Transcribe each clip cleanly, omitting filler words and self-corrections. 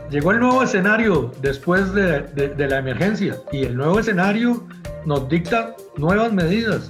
llegó el nuevo escenario después de la emergencia, y el nuevo escenario nos dicta nuevas medidas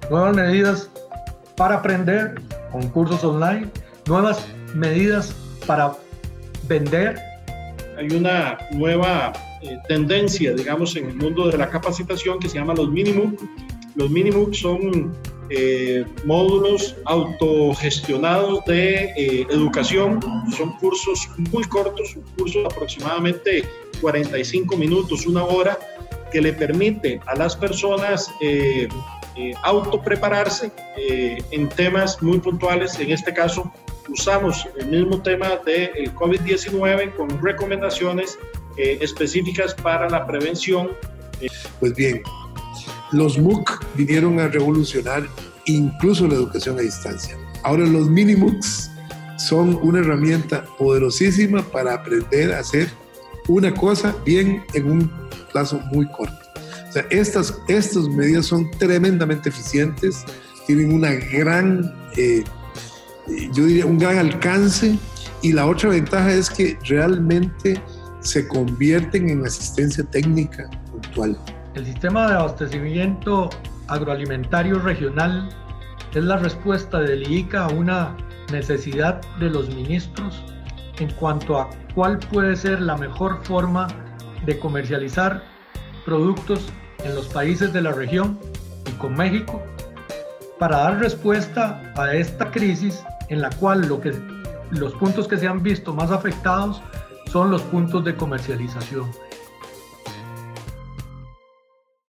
para aprender con cursos online, nuevas medidas para vender. Hay una nueva tendencia, digamos, en el mundo de la capacitación que se llama los mini-MOOC. Los mini-MOOC son módulos autogestionados de educación. Son cursos muy cortos, un curso de aproximadamente 45 minutos, una hora, que le permite a las personas autoprepararse en temas muy puntuales. En este caso, usamos el mismo tema del COVID-19 con recomendaciones específicas para la prevención. Pues bien, los MOOC vinieron a revolucionar incluso la educación a distancia. Ahora los mini MOOCs son una herramienta poderosísima para aprender a hacer una cosa bien en un plazo muy corto. O sea, estas medidas son tremendamente eficientes, tienen una gran, yo diría, un gran alcance, y la otra ventaja es que realmente se convierten en asistencia técnica puntual. El sistema de abastecimiento agroalimentario regional es la respuesta del IICA a una necesidad de los ministros en cuanto a cuál puede ser la mejor forma de comercializar productos en los países de la región y con México, para dar respuesta a esta crisis en la cual los puntos que se han visto más afectados son los puntos de comercialización.